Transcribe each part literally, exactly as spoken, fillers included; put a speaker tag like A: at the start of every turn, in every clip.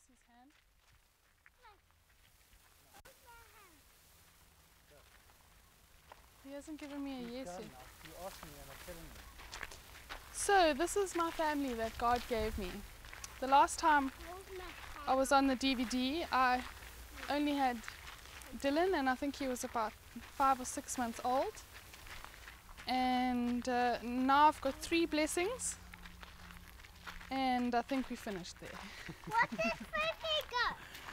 A: his hand. He hasn't given me a
B: He's
A: yes
B: gone
A: yet.
B: now. You asked me and I'm telling you.
A: So this is my family that God gave me. The last time I was on the D V D, I only had Dylan, and I think he was about five or six months old. And uh, now I've got three blessings, and I think we finished there.
C: What did Freddie go?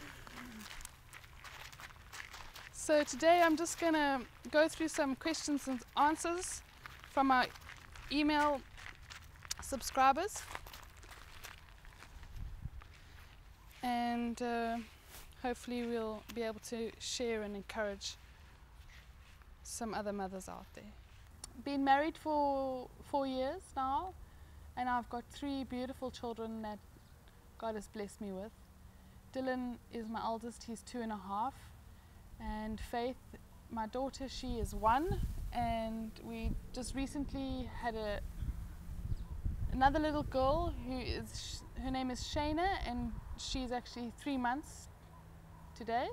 A: So today I'm just going to go through some questions and answers from our email subscribers. And uh, hopefully we'll be able to share and encourage some other mothers out there. Been married for four years now, and I've got three beautiful children that God has blessed me with. Dylan is my eldest, he's two and a half. And Faith, my daughter, she is one. And we just recently had a another little girl who is, her name is Shearer, and she's actually three months today.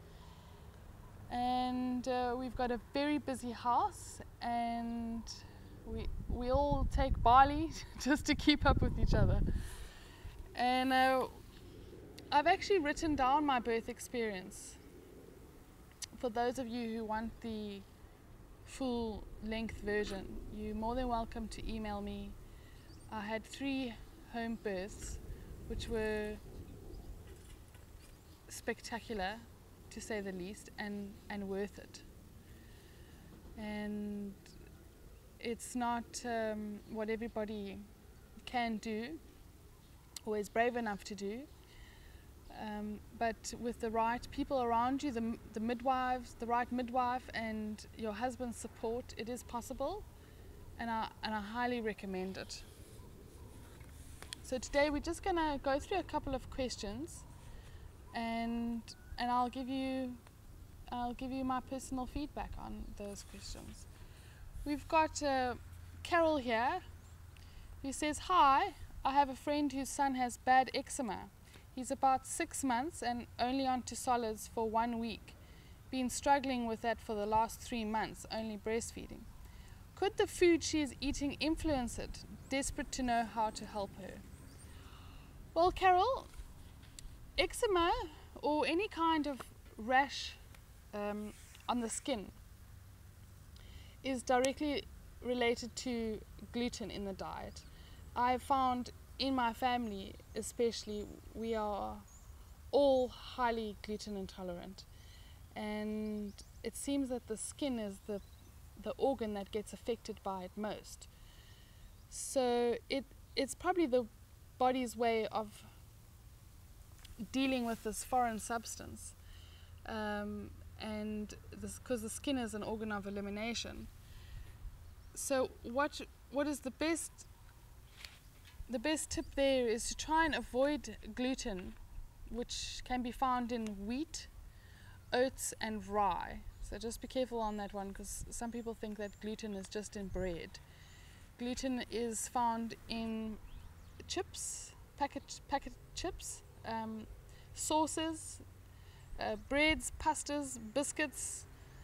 A: And uh, we've got a very busy house, and we we all take barley just to keep up with each other. And uh, I've actually written down my birth experience for those of you who want the full length version. You're more than welcome to email me. I had three home births, which were spectacular, to say the least, and, and worth it. And it's not um, what everybody can do or is brave enough to do, um, but with the right people around you, the, the midwives, the right midwife and your husband's support, it is possible, and I, and I highly recommend it. So today we're just going to go through a couple of questions, and and I'll give you I'll give you my personal feedback on those questions. We've got uh, Carol here, who says, "Hi, I have a friend whose son has bad eczema. He's about six months and only onto solids for one week. Been struggling with that for the last three months, only breastfeeding. Could the food she is eating influence it? Desperate to know how to help her." Well, Carol, eczema or any kind of rash um, on the skin is directly related to gluten in the diet. I've found in my family especially, we are all highly gluten intolerant, and it seems that the skin is the the organ that gets affected by it most. So it it's probably the body's way of dealing with this foreign substance, um, and this because the skin is an organ of elimination. So what what is the best the best tip there is to try and avoid gluten, which can be found in wheat, oats and rye. So just be careful on that one, because some people think that gluten is just in bread. Gluten is found in chips, packet packet chips, um, sauces, uh, breads, pastas, biscuits.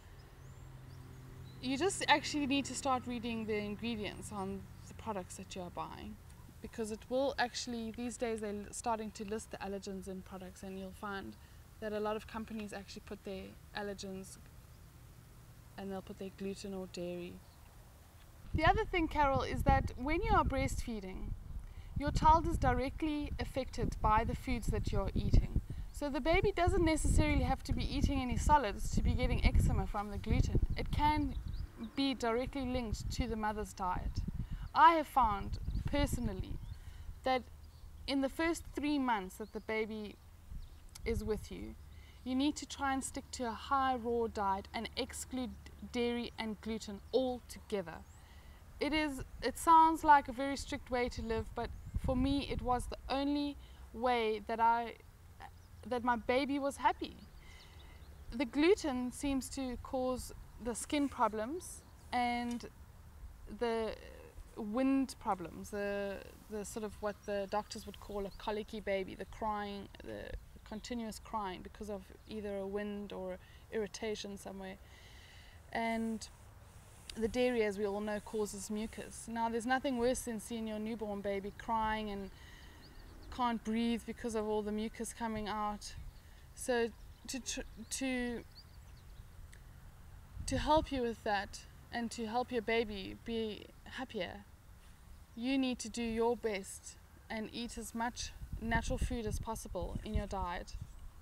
A: You just actually need to start reading the ingredients on the products that you are buying, because it will actually, these days they're starting to list the allergens in products, and you'll find that a lot of companies actually put their allergens, and they'll put their gluten or dairy. The other thing, Carol, is that when you are breastfeeding, your child is directly affected by the foods that you're eating. So the baby doesn't necessarily have to be eating any solids to be getting eczema from the gluten. It can be directly linked to the mother's diet. I have found personally that in the first three months that the baby is with you, you need to try and stick to a high raw diet and exclude dairy and gluten altogether. It is, it sounds like a very strict way to live, but for me it was the only way that I, that my baby was happy. The gluten seems to cause the skin problems and the wind problems, the the sort of what the doctors would call a colicky baby, the crying, the continuous crying because of either a wind or irritation somewhere. And the dairy, as we all know, causes mucus. Now, there's nothing worse than seeing your newborn baby crying and can't breathe because of all the mucus coming out. So to tr to to help you with that and to help your baby be happier, you need to do your best and eat as much natural food as possible in your diet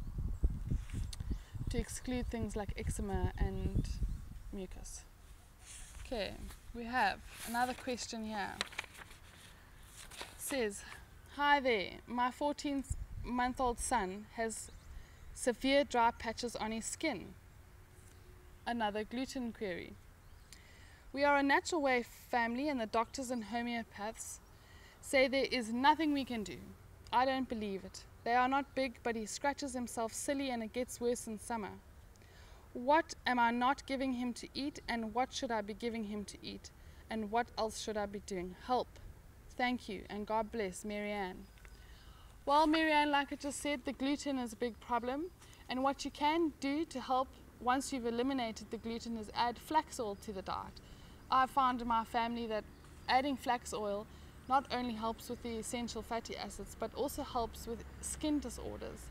A: to exclude things like eczema and mucus. Okay, we have another question here. It says, hi there, my fourteen month old son has severe dry patches on his skin. Another gluten query. We are a natural way family and the doctors and homeopaths say there is nothing we can do. I don't believe it. They are not big, but he scratches himself silly and it gets worse in summer. What am I not giving him to eat, and what should I be giving him to eat, and what else should I be doing? Help. Thank you, and God bless, Marianne. Well, Marianne, like I just said, the gluten is a big problem, and what you can do to help once you've eliminated the gluten is add flax oil to the diet. I've found in my family that adding flax oil not only helps with the essential fatty acids, but also helps with skin disorders.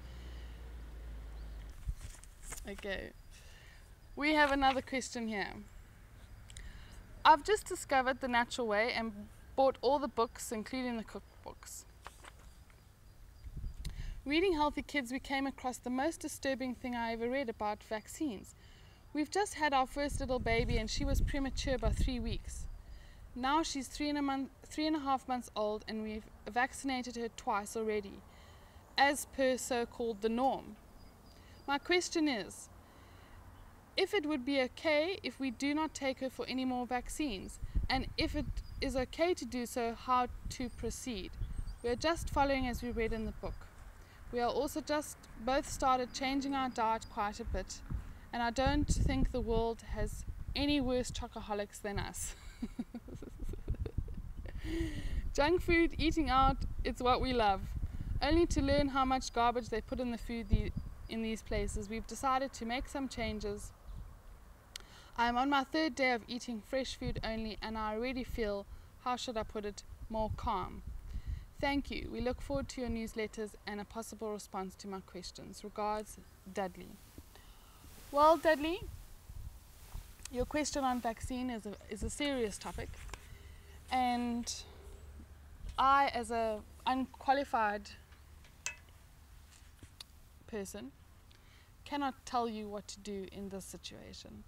A: Okay. We have another question here. I've just discovered the natural way and bought all the books, including the cookbooks. Reading Healthy Kids, we came across the most disturbing thing I ever read about vaccines. We've just had our first little baby and she was premature by three weeks. Now she's three and a month, three and a half months old, and we've vaccinated her twice already, as per so-called the norm. My question is, if it would be okay if we do not take her for any more vaccines, and if it is okay to do so, how to proceed. We are just following as we read in the book. We are also just both started changing our diet quite a bit, and I don't think the world has any worse chocoholics than us. Junk food, eating out, it's what we love. Only to learn how much garbage they put in the food the, in these places, we've decided to make some changes. I am on my third day of eating fresh food only, and I already feel, how should I put it, more calm. Thank you. We look forward to your newsletters and a possible response to my questions. Regards, Dudley. Well, Dudley, your question on vaccine is a, is a serious topic, and I, as a unqualified person, cannot tell you what to do in this situation.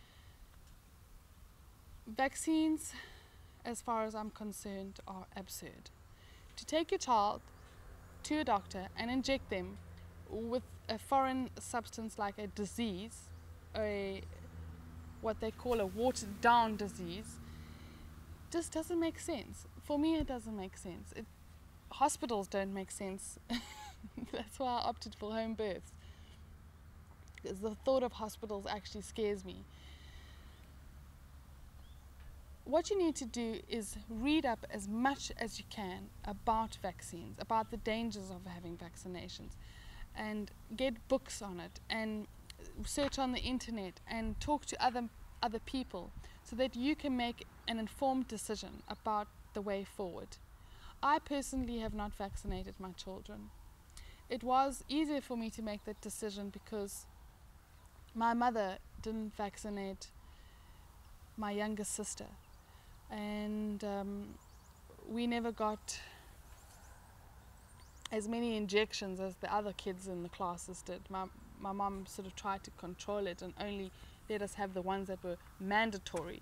A: Vaccines, as far as I'm concerned, are absurd. To take your child to a doctor and inject them with a foreign substance like a disease, a what they call a watered down disease, just doesn't make sense. For me, it doesn't make sense. It, hospitals don't make sense. That's why I opted for home births, because the thought of hospitals actually scares me. What you need to do is read up as much as you can about vaccines, about the dangers of having vaccinations, and get books on it, and search on the internet, and talk to other other people, so that you can make an informed decision about the way forward. I personally have not vaccinated my children. It was easier for me to make that decision because my mother didn't vaccinate my younger sister, and um, we never got as many injections as the other kids in the classes did. My, my mom sort of tried to control it and only let us have the ones that were mandatory.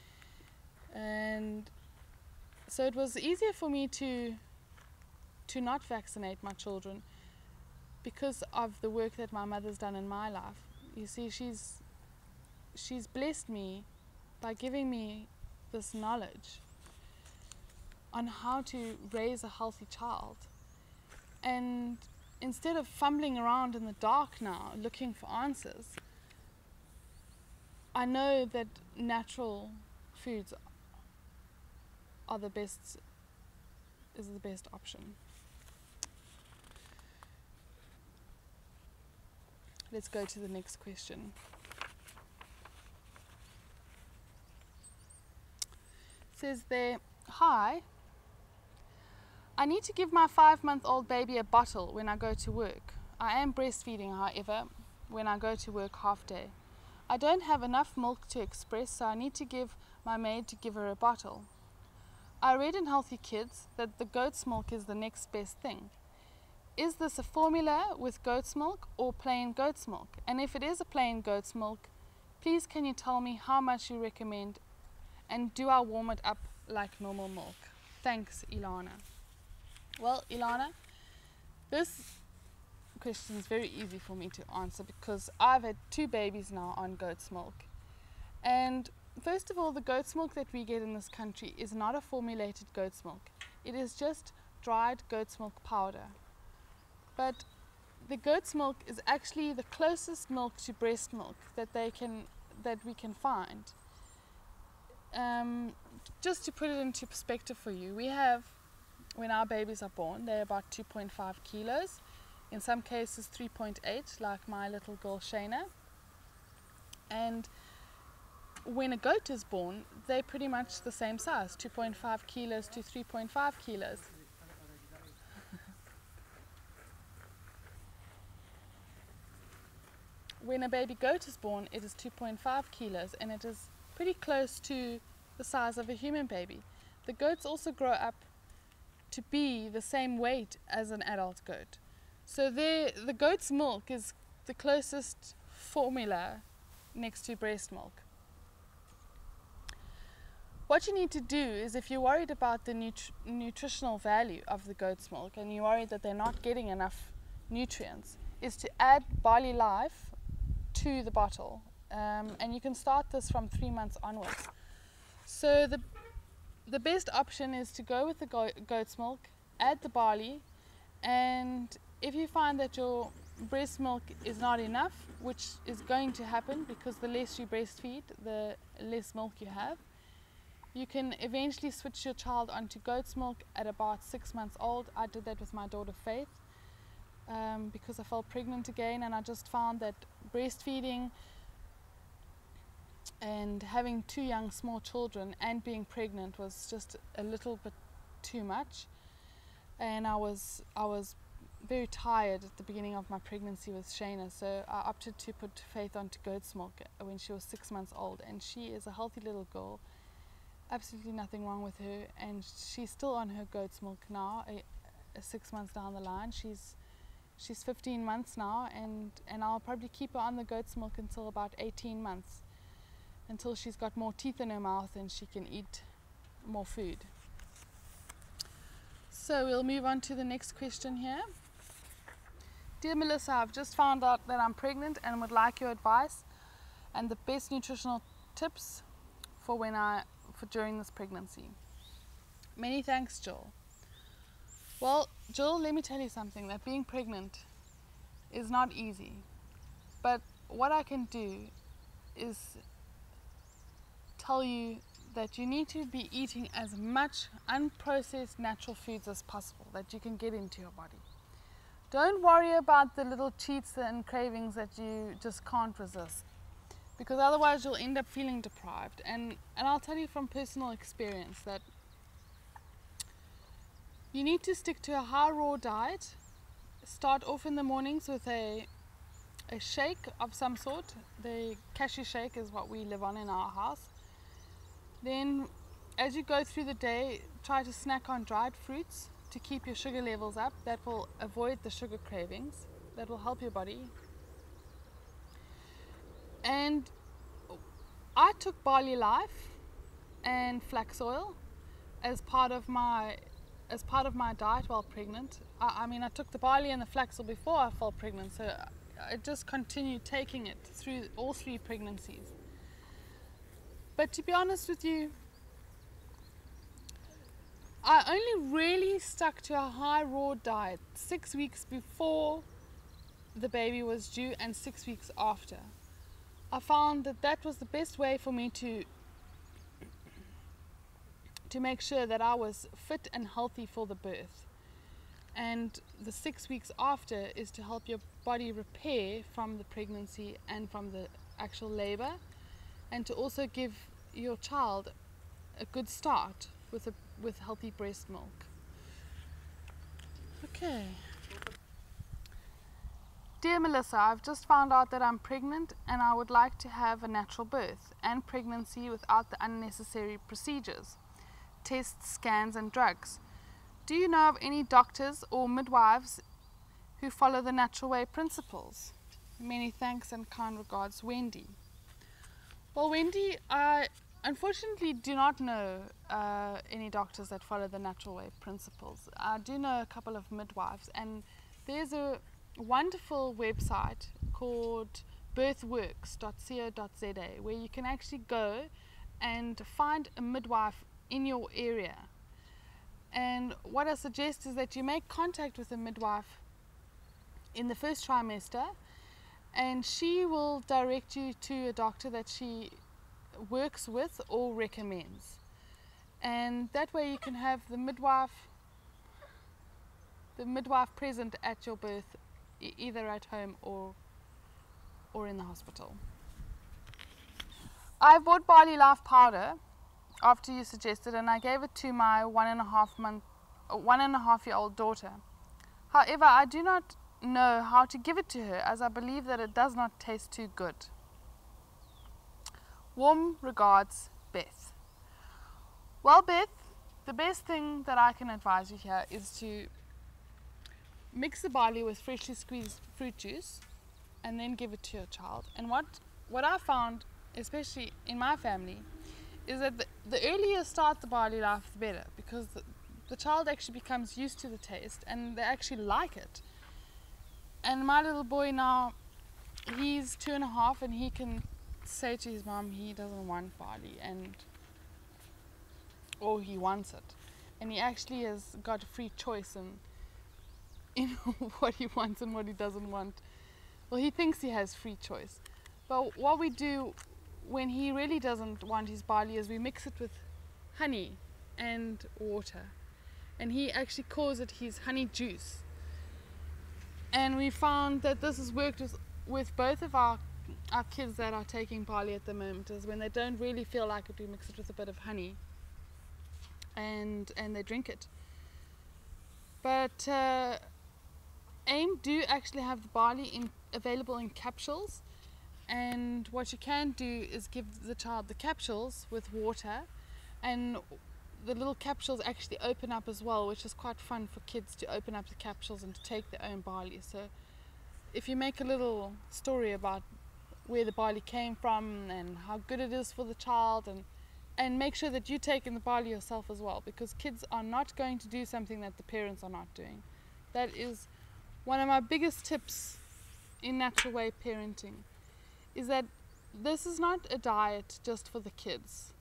A: And so it was easier for me to to not vaccinate my children because of the work that my mother's done in my life. You see, she's she's blessed me by giving me this knowledge on how to raise a healthy child. And instead of fumbling around in the dark now looking for answers, I know that natural foods are the best, is the best option. let's go to the next question. It says there, hi, I need to give my five-month-old baby a bottle when I go to work. I am breastfeeding, however, when I go to work half day. I don't have enough milk to express, so I need to give my maid to give her a bottle. I read in Healthy Kids that the goat's milk is the next best thing. Is this a formula with goat's milk or plain goat's milk? And if it is a plain goat's milk, please can you tell me how much you recommend, and do I warm it up like normal milk? Thanks, Ilana. Well, Ilana, this question is very easy for me to answer because I've had two babies now on goat's milk. And first of all, the goat's milk that we get in this country is not a formulated goat's milk. It is just dried goat's milk powder. But the goat's milk is actually the closest milk to breast milk that they can that we can find. Um, just to put it into perspective for you, we have, when our babies are born, they're about two point five kilos. In some cases three point eight, like my little girl Shearer. And when a goat is born, they're pretty much the same size, two point five kilos to three point five kilos. When a baby goat is born, it is two point five kilos, and it is pretty close to the size of a human baby. The goats also grow up to be the same weight as an adult goat. So the goat's milk is the closest formula next to breast milk. What you need to do is, if you're worried about the nutri nutritional value of the goat's milk and you're worried that they're not getting enough nutrients, is to add barley life to the bottle. Um, and you can start this from three months onwards. So the, the best option is to go with the go goat's milk, add the barley, and if you find that your breast milk is not enough, which is going to happen because the less you breastfeed, the less milk you have, you can eventually switch your child onto goat's milk at about six months old. I did that with my daughter Faith um, because I fell pregnant again, and I just found that breastfeeding and having two young small children and being pregnant was just a little bit too much. And I was I was very tired at the beginning of my pregnancy with Shearer, so I opted to put Faith onto goat's milk when she was six months old, and she is a healthy little girl, absolutely nothing wrong with her, and she's still on her goat's milk now, a, a six months down the line. She's she's fifteen months now, and and I'll probably keep her on the goat's milk until about eighteen months, until she's got more teeth in her mouth and she can eat more food. So we'll move on to the next question here. Dear Melissa, I've just found out that I'm pregnant and would like your advice and the best nutritional tips for when I for during this pregnancy. Many thanks, Jill. Well, Jill, let me tell you something, that being pregnant is not easy. But what I can do is tell you that you need to be eating as much unprocessed natural foods as possible that you can get into your body. Don't worry about the little cheats and cravings that you just can't resist, because otherwise you'll end up feeling deprived. And, and I'll tell you from personal experience that you need to stick to a high raw diet. Start off in the mornings with a, a shake of some sort. The cashew shake is what we live on in our house. Then as you go through the day, try to snack on dried fruits to keep your sugar levels up. That will avoid the sugar cravings. That will help your body. And I took barley life and flax oil as part of my as part of my diet while pregnant. I, I mean, I took the barley and the flax oil before I fell pregnant, so I just continued taking it through all three pregnancies. But to be honest with you, I only really stuck to a high raw diet six weeks before the baby was due and six weeks after. I found that that was the best way for me to to make sure that I was fit and healthy for the birth. and the six weeks after is to help your body repair from the pregnancy and from the actual labor, and to also give your child a good start with a with healthy breast milk. Okay. Dear Melissa, I've just found out that I'm pregnant and I would like to have a natural birth and pregnancy without the unnecessary procedures, tests, scans and drugs. Do you know of any doctors or midwives who follow the natural way principles? Many thanks and kind regards, Wendy. Well, Wendy, I unfortunately do not know uh, any doctors that follow the natural way principles. I do know a couple of midwives, and there's a wonderful website called birthworks dot co dot za where you can actually go and find a midwife in your area. And what I suggest is that you make contact with a midwife in the first trimester, and she will direct you to a doctor that she works with or recommends. And that way you can have the midwife the midwife present at your birth, e- either at home or or in the hospital. I bought barley life powder after you suggested, and I gave it to my one and a half month one and a half year old daughter. However, I do not know how to give it to her, as I believe that it does not taste too good. Warm regards, Beth. Well, Beth, the best thing that I can advise you here is to mix the barley with freshly squeezed fruit juice and then give it to your child. And what, what I found, especially in my family, is that the, the earlier you start the barley life, the better, because the, the child actually becomes used to the taste and they actually like it. And my little boy now, he's two and a half, and he can say to his mom he doesn't want barley, and or he wants it, and he actually has got a free choice in, in what he wants and what he doesn't want. Well, he thinks he has free choice, but what we do when he really doesn't want his barley is we mix it with honey and water, and he actually calls it his honey juice. And we found that this has worked with, with both of our, our kids that are taking barley at the moment, is when they don't really feel like it, we mix it with a bit of honey and and they drink it. But uh, AIM do actually have the barley in, available in capsules, and what you can do is give the child the capsules with water, and the little capsules actually open up as well, which is quite fun for kids to open up the capsules and to take their own barley. So if you make a little story about where the barley came from and how good it is for the child, and and make sure that you take in the barley yourself as well, because kids are not going to do something that the parents are not doing. That is one of my biggest tips in natural way parenting, is that this is not a diet just for the kids.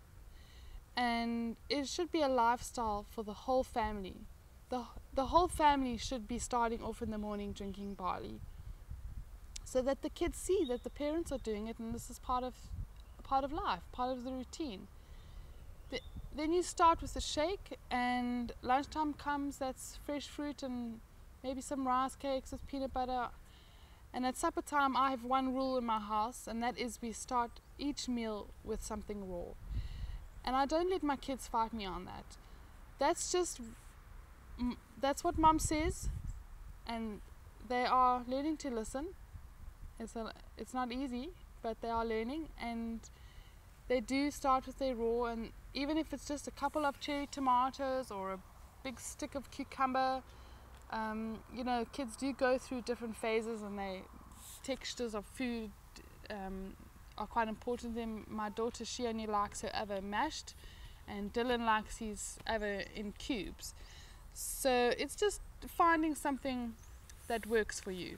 A: And it should be a lifestyle for the whole family. The, the whole family should be starting off in the morning drinking barley, so that the kids see that the parents are doing it, and this is part of part of life, part of the routine. The, then you start with a shake, and lunchtime comes, that's fresh fruit and maybe some rice cakes with peanut butter. And at supper time, I have one rule in my house, and that is we start each meal with something raw. And I don't let my kids fight me on that. That's just, that's what mom says, and they are learning to listen. It's, a, it's not easy, but they are learning, and they do start with their raw, and even if it's just a couple of cherry tomatoes or a big stick of cucumber, um, you know, kids do go through different phases, and they textures of food um, are quite important to them. My daughter, she only likes her ever mashed, and Dylan likes his ever in cubes. So it's just finding something that works for you.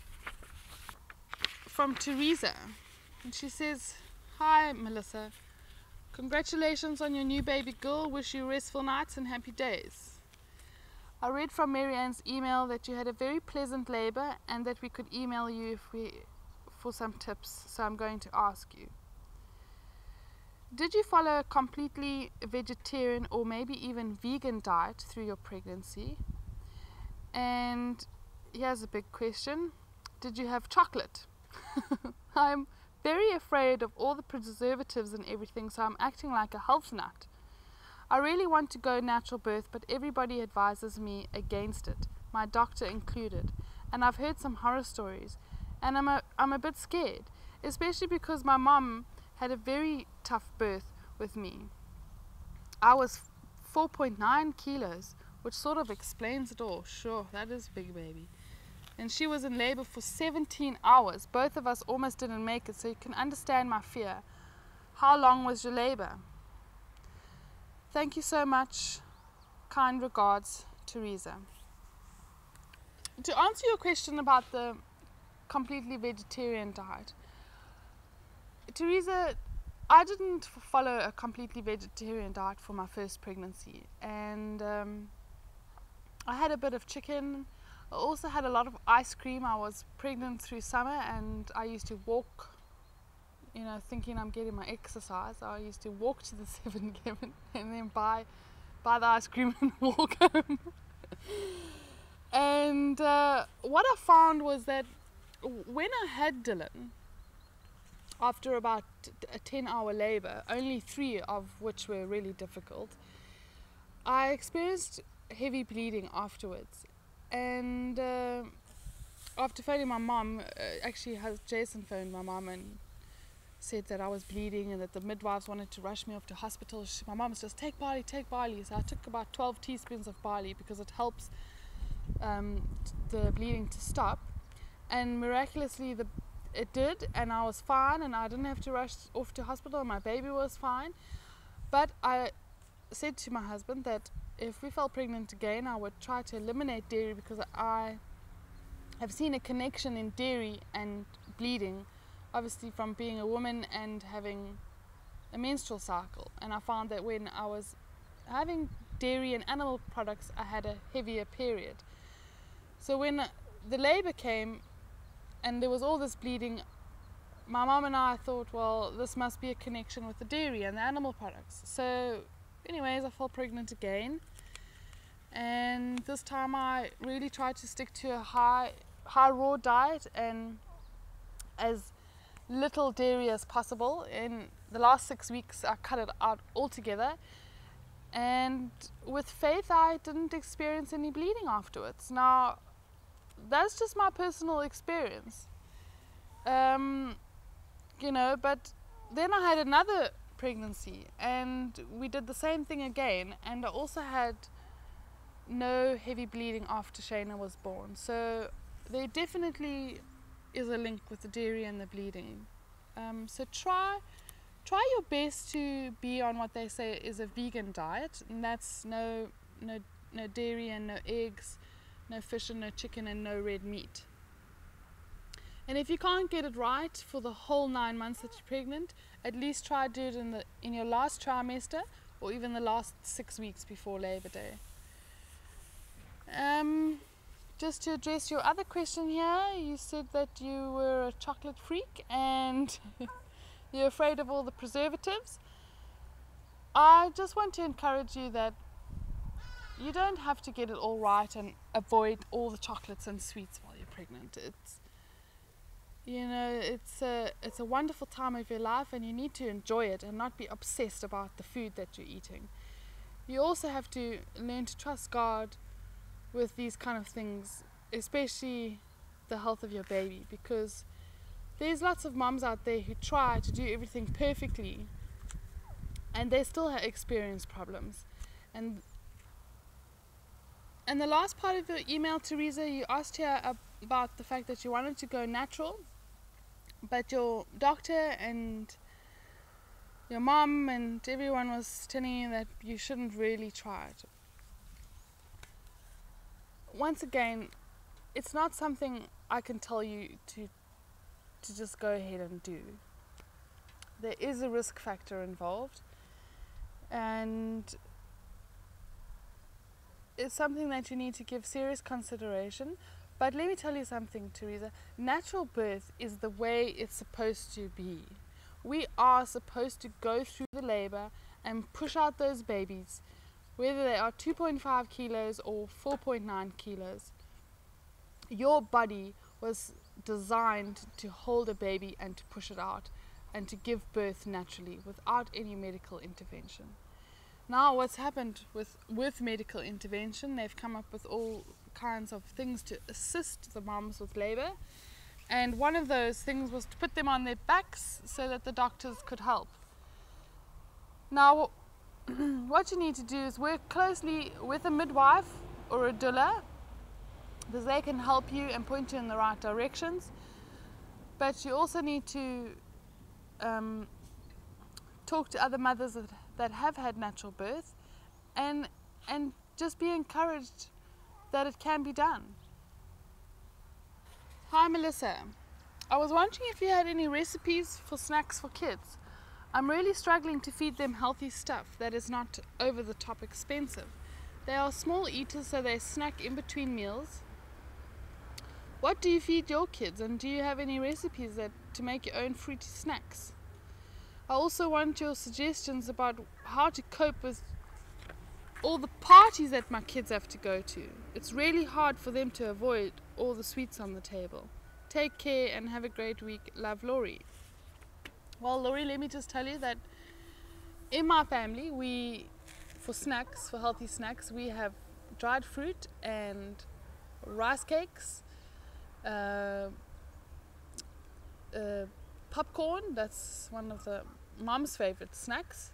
A: From Teresa, and she says, "Hi Melissa, congratulations on your new baby girl. Wish you restful nights and happy days. I read from Mary Ann's email that you had a very pleasant labor and that we could email you if we for some tips, so I'm going to ask you. Did you follow a completely vegetarian or maybe even vegan diet through your pregnancy? And here's a big question. Did you have chocolate? I'm very afraid of all the preservatives and everything, so I'm acting like a health nut. I really want to go natural birth, but everybody advises me against it, my doctor included. And I've heard some horror stories, and I'm a, I'm a bit scared, especially because my mum had a very tough birth with me. I was four point nine kilos, which sort of explains it all. Sure, that is big, baby. And she was in labor for seventeen hours. Both of us almost didn't make it, so you can understand my fear. How long was your labor? Thank you so much. Kind regards, Teresa. To answer your question about the completely vegetarian diet, Teresa, I didn't follow a completely vegetarian diet for my first pregnancy, and um, I had a bit of chicken. I also had a lot of ice cream. I was pregnant through summer, and I used to walk, you know, thinking I'm getting my exercise. I used to walk to the seven eleven and then buy, buy the ice cream and walk home. And uh, what I found was that when I had Dylan, after about a ten hour labor, only three of which were really difficult, I experienced heavy bleeding afterwards. And uh, after phoning my mom, uh, actually Jason phoned my mom and said that I was bleeding and that the midwives wanted to rush me off to hospital. She, my mom says, take barley, take barley. So I took about twelve teaspoons of barley because it helps um, the bleeding to stop. And miraculously the it did, and I was fine, and I didn't have to rush off to hospital, and my baby was fine. But I said to my husband that if we fell pregnant again, I would try to eliminate dairy, because I have seen a connection in dairy and bleeding, obviously from being a woman and having a menstrual cycle. And I found that when I was having dairy and animal products, I had a heavier period. So when the labor came and there was all this bleeding, my mom and I thought, well, this must be a connection with the dairy and the animal products. So anyways, I fell pregnant again, and this time I really tried to stick to a high high raw diet and as little dairy as possible. In the last six weeks I cut it out altogether, and with faith I didn't experience any bleeding afterwards. Now that's just my personal experience, um, you know, but then I had another pregnancy and we did the same thing again, and I also had no heavy bleeding after Shayna was born. So there definitely is a link with the dairy and the bleeding. Um, so try try your best to be on what they say is a vegan diet, and that's no no no dairy and no eggs, no fish and no chicken and no red meat. And if you can't get it right for the whole nine months that you're pregnant, at least try to do it in the in your last trimester, or even the last six weeks before Labor Day. Um, just to address your other question here, you said that you were a chocolate freak and you're afraid of all the preservatives. I just want to encourage you that you don't have to get it all right and avoid all the chocolates and sweets while you're pregnant. It's, you know, it's a it's a wonderful time of your life, and you need to enjoy it and not be obsessed about the food that you're eating. You also have to learn to trust God with these kind of things, especially the health of your baby, because there's lots of moms out there who try to do everything perfectly and they still experience problems. And and the last part of your email, Teresa, you asked here about the fact that you wanted to go natural, but your doctor and your mom and everyone was telling you that you shouldn't really try it. Once again, it's not something I can tell you to to just go ahead and do. There is a risk factor involved, and it's something that you need to give serious consideration. But let me tell you something, Teresa. Natural birth is the way it's supposed to be. We are supposed to go through the labor and push out those babies, whether they are two point five kilos or four point nine kilos. Your body was designed to hold a baby and to push it out and to give birth naturally without any medical intervention. Now what's happened with, with medical intervention, they've come up with all kinds of things to assist the moms with labor, and one of those things was to put them on their backs so that the doctors could help. Now what you need to do is work closely with a midwife or a doula, because they can help you and point you in the right directions, but you also need to um, talk to other mothers that, that have had natural birth, and and just be encouraged that it can be done. Hi Melissa, I was wondering if you had any recipes for snacks for kids. I'm really struggling to feed them healthy stuff that is not over the top expensive. They are small eaters, so they snack in between meals. What do you feed your kids, and do you have any recipes that to make your own fruity snacks? I also want your suggestions about how to cope with all the parties that my kids have to go to. It's really hard for them to avoid all the sweets on the table. Take care and have a great week. Love, Laurie. Well, Laurie, let me just tell you that in my family, we, for snacks, for healthy snacks, we have dried fruit and rice cakes, uh, uh, popcorn. That's one of the mom's favorite snacks.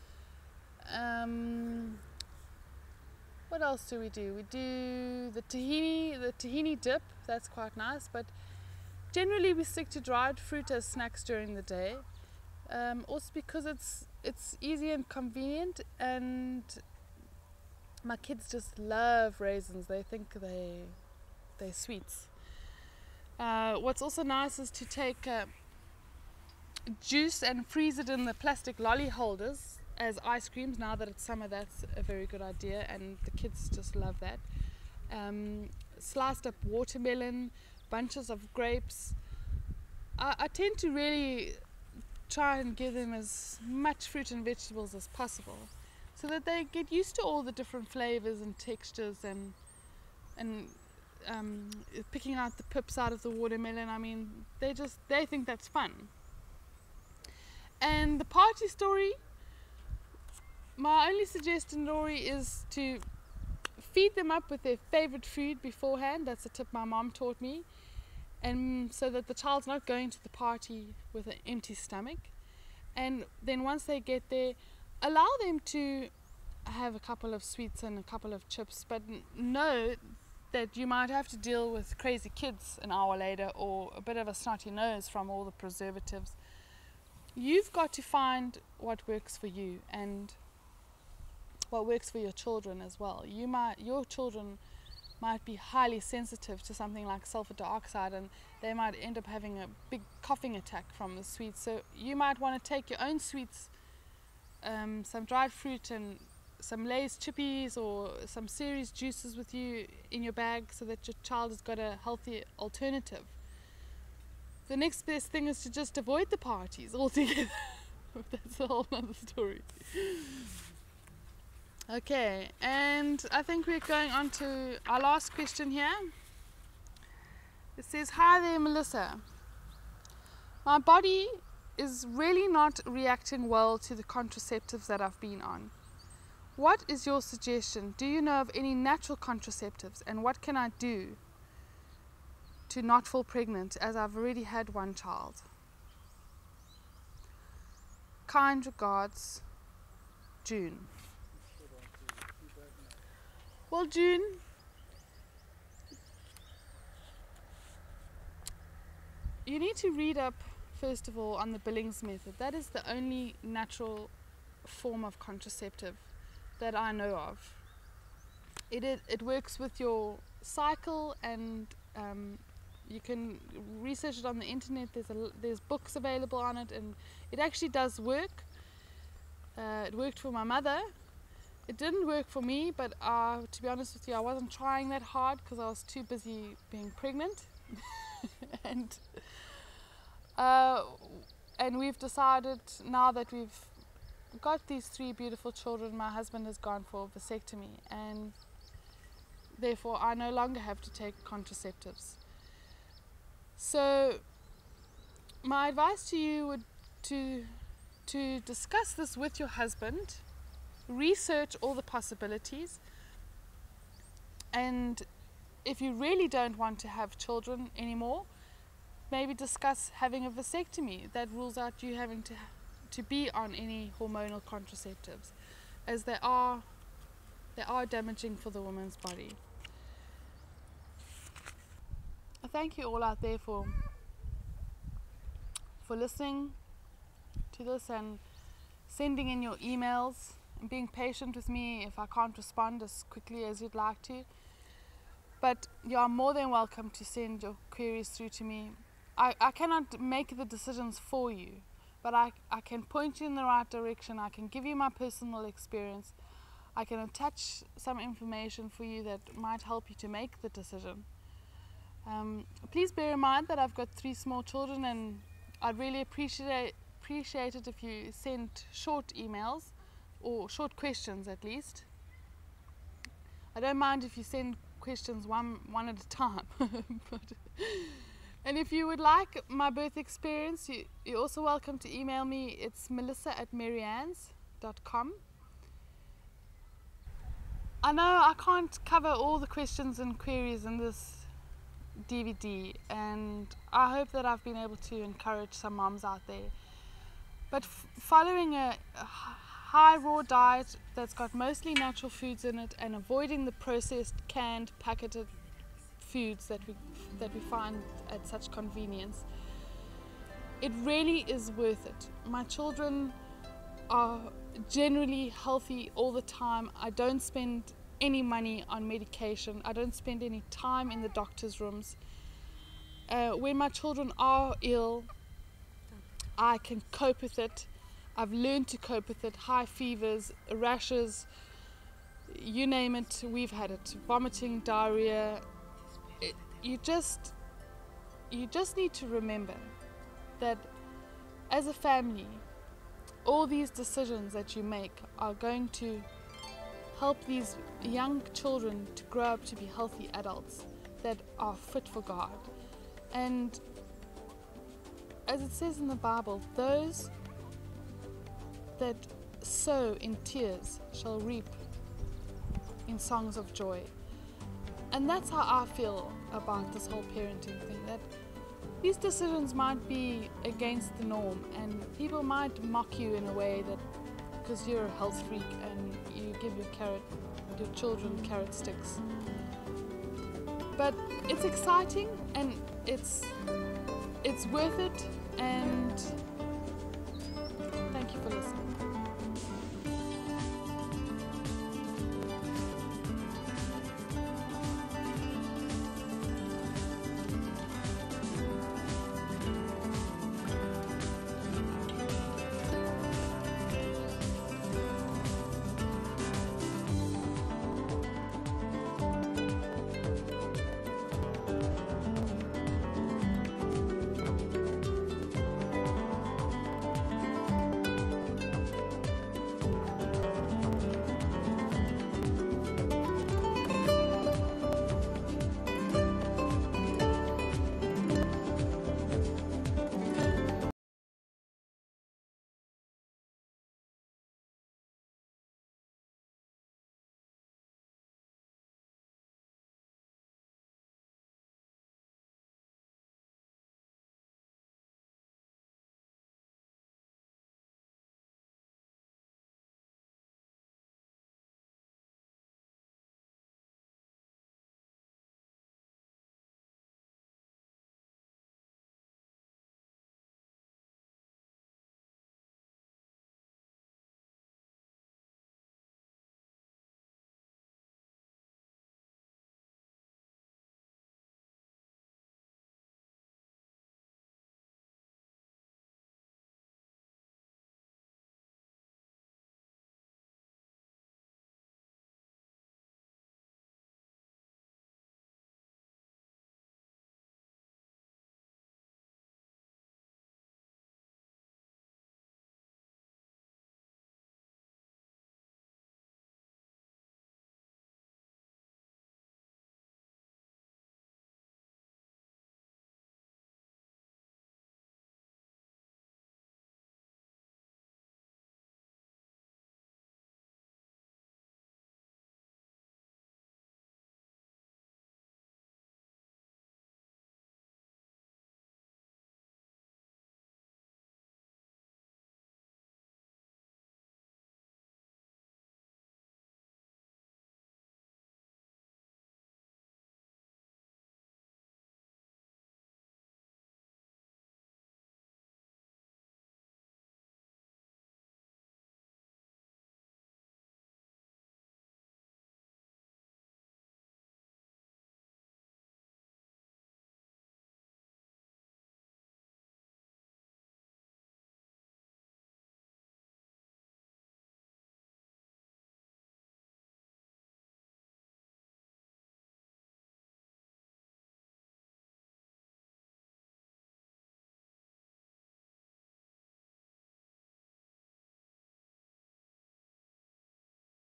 A: Um, what else do we do? We do the tahini, the tahini dip. That's quite nice, but generally we stick to dried fruit as snacks during the day. Um, also because it's it's easy and convenient, and my kids just love raisins. They think they they're sweets. Uh, what's also nice is to take uh, juice and freeze it in the plastic lolly holders as ice creams. Now that it's summer, that's a very good idea, and the kids just love that. Um, sliced up watermelon, bunches of grapes. I, I tend to really try and give them as much fruit and vegetables as possible, so that they get used to all the different flavors and textures, and and um, picking out the pips out of the watermelon. I mean, they just they think that's fun. And the party story, my only suggestion, Laurie, is to feed them up with their favorite food beforehand. That's a tip my mom taught me. And so that the child's not going to the party with an empty stomach. And then once they get there, allow them to have a couple of sweets and a couple of chips, but know that you might have to deal with crazy kids an hour later, or a bit of a snotty nose from all the preservatives. You've got to find what works for you and what works for your children as well. You might, your children might be highly sensitive to something like sulfur dioxide, and they might end up having a big coughing attack from the sweets. So you might want to take your own sweets, um, some dried fruit and some Lay's chippies or some cereals juices with you in your bag, so that your child has got a healthy alternative. The next best thing is to just avoid the parties altogether. That's a whole other story. Okay, and I think we're going on to our last question here. It says, hi there Melissa. My body is really not reacting well to the contraceptives that I've been on. What is your suggestion? Do you know of any natural contraceptives, and what can I do to not fall pregnant, as I've already had one child? Kind regards, June. Well, June, you need to read up first of all on the Billings method. That is the only natural form of contraceptive that I know of. It it, it works with your cycle, and um, you can research it on the internet. There's a, there's books available on it, and it actually does work. Uh, it worked for my mother. It didn't work for me, but uh, to be honest with you, I wasn't trying that hard because I was too busy being pregnant. and uh, and we've decided, now that we've got these three beautiful children, my husband has gone for a vasectomy, and therefore I no longer have to take contraceptives. So my advice to you would to to discuss this with your husband, research all the possibilities, and if you really don't want to have children anymore, maybe discuss having a vasectomy. That rules out you having to to be on any hormonal contraceptives, as they are they are damaging for the woman's body. I thank you all out there for for listening to this and sending in your emails and being patient with me if I can't respond as quickly as you'd like to. But you are more than welcome to send your queries through to me. I, I cannot make the decisions for you, but I, I can point you in the right direction. I can give you my personal experience. I can attach some information for you that might help you to make the decision. Um, please bear in mind that I've got three small children, and I'd really appreciate appreciate it if you sent short emails or short questions at least. I don't mind if you send questions one one at a time. but, and if you would like my birth experience, you, you're also welcome to email me. It's melissa at mariannes dot com. I know I can't cover all the questions and queries in this D V D, and I hope that I've been able to encourage some moms out there. But f following a, a high raw diet that's got mostly natural foods in it, and avoiding the processed, canned, packeted foods that we that we find at such convenience, it really is worth it. My children are generally healthy all the time. I don't spend any money on medication. I don't spend any time in the doctor's rooms. Uh, when my children are ill, I can cope with it. I've learned to cope with it. High fevers, rashes, you name it, we've had it. Vomiting, diarrhea. It, you just, you just need to remember that as a family, all these decisions that you make are going to help these young children to grow up to be healthy adults that are fit for God. And as it says in the Bible, those that sow in tears shall reap in songs of joy. And that's how I feel about this whole parenting thing, that these decisions might be against the norm, and people might mock you in a way that because you're a health freak and you give your carrot, your children carrot sticks. But it's exciting, and it's it's worth it, and thank you for listening.